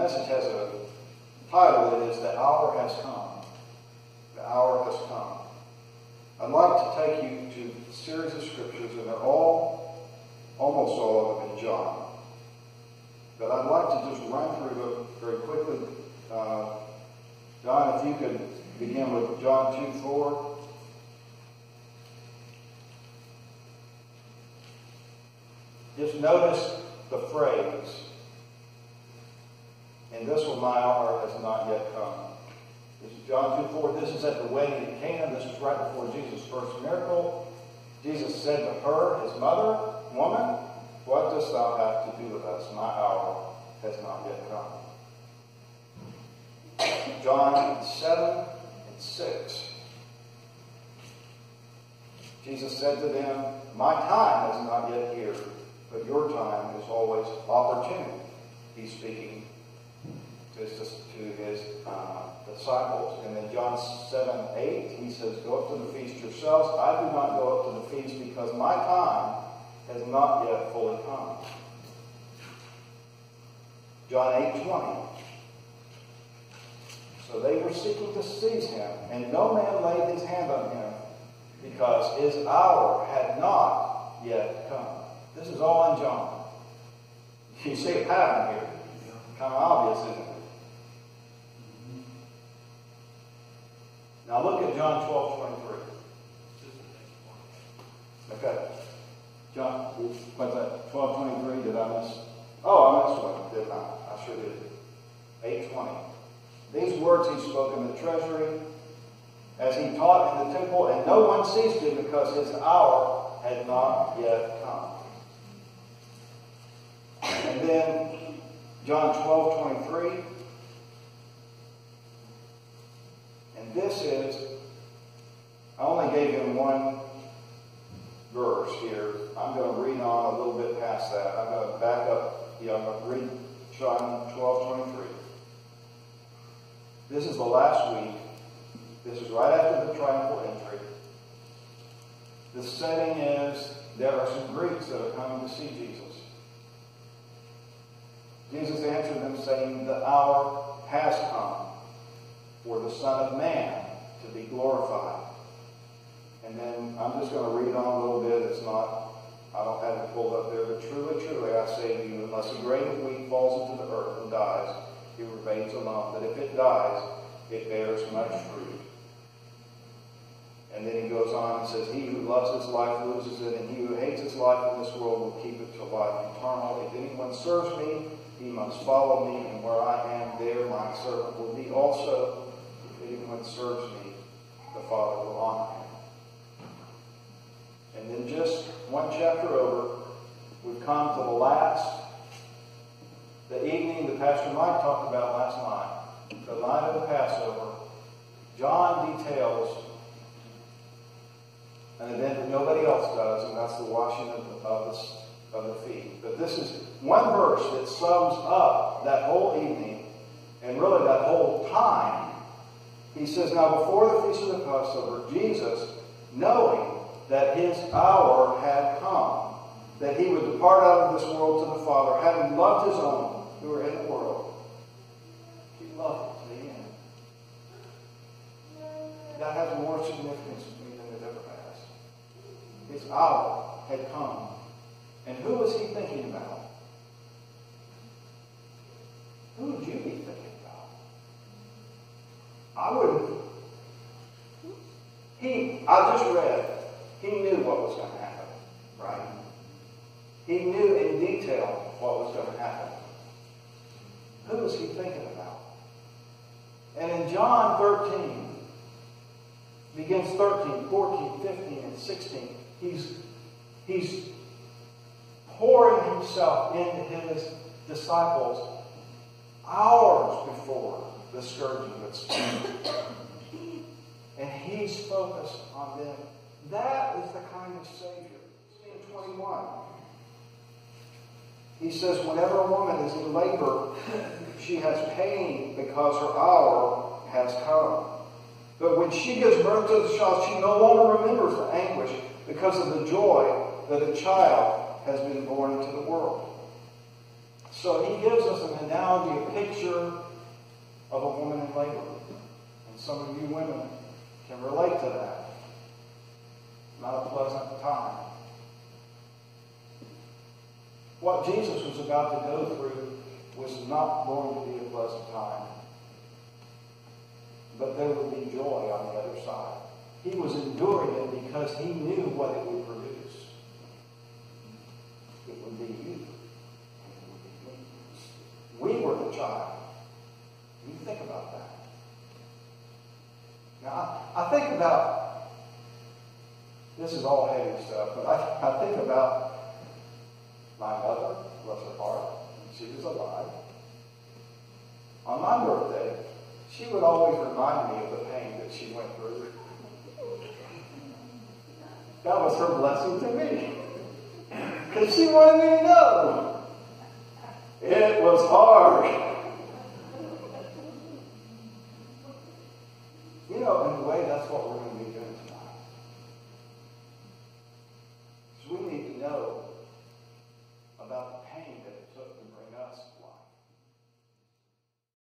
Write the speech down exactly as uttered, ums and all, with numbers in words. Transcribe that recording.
message has a title that is The Hour Has Come. The Hour Has Come. I'd like to take you to a series of scriptures, and they're all, almost all of them in John. But I'd like to just run through them very quickly. Uh, John, if you could begin with John two four. Just notice the phrase, "And this one, my hour has not yet come." This is John two four. This is at the wedding in Cana. This is right before Jesus' first miracle. Jesus said to her, his mother, "Woman, what dost thou have to do with us? My hour has not yet come." John seven and six. Jesus said to them, "My time is not yet here, but your time is always opportune." He's speaking to his, to his uh, disciples. And then John seven eight, he says, "Go up to the feast yourselves. I do not go up to the feast because my time has not yet fully come." John eight twenty. "So they were seeking to seize him, and no man laid his hand on him, because his hour had not yet come." This is all in John. You see a pattern here. Kind of obvious, isn't it? Now look at John twelve twenty-three. Okay. John, what's that? twelve twenty-three, did I miss? Oh, I missed one, didn't I? I sure did. eight twenty. "These words he spoke in the treasury, as he taught in the temple, and no one seized him because his hour had not yet come." And then John twelve twenty-three. And this is, I only gave him one verse here. I'm going to read on a little bit past that. I'm going to back up. Yeah, I'm going to read John twelve twenty-three. This is the last week. This is right after the triumphal entry. The setting is, there are some Greeks that are coming to see Jesus. Jesus answered them, saying, "The hour has come for the Son of Man to be glorified." And then I'm just going to read on a little bit. It's not, I don't have it pulled up there. "But truly, truly, I say to you, unless a grain of wheat falls into the earth and dies, it remains alone. But if it dies, it bears much fruit." And then he goes on and says, "He who loves his life loses it, and he who hates his life in this world will keep it to life eternal. If anyone serves me, he must follow me, and where I am, there my servant will be also. If anyone serves me, the Father will honor him." And then just one chapter over, we've come to the last, the evening that Pastor Mike talked about last night, the night of the Passover. John details an event that nobody else does, and that's the washing of the, of the, of the feet. But this is one verse that sums up that whole evening, and really that whole time. He says, "Now before the feast of the Passover, Jesus, knowing that his hour had come, that he would depart out of this world to the Father, having loved his own who were in the world." He loved it to the end. That has more significance to me than it ever has. His hour had come. And who was he thinking about? Who would you be thinking about? I wouldn't. He, I just read, he knew what was going to happen, right? He knew in detail what was going to happen. Who was he thinking about? And in John thirteen, begins thirteen, fourteen, fifteen, and sixteen, he's, he's pouring himself into his disciples hours before the scourging would start. And he's focused on them. That is the kind of Savior. In twenty-one, he says, "Whenever a woman is in labor, she has pain because her hour has come. But when she gives birth to the child, she no longer remembers the anguish because of the joy that a child has been born into the world." So he gives us an analogy, a picture of a woman in labor. And some of you women can relate to that. Not a pleasant time. What Jesus was about to go through was not going to be a pleasant time. But there would be joy on the other side. He was enduring it because he knew what it would produce. It would be you. We were the child. You think about that. Now, I, I think about, this is all heavy stuff, but I, I think about my mother, bless her heart, she was alive. On my birthday, she would always remind me of the pain that she went through. That was her blessing to me. Because she wanted me to know. It was hard. You know, in a way, that's what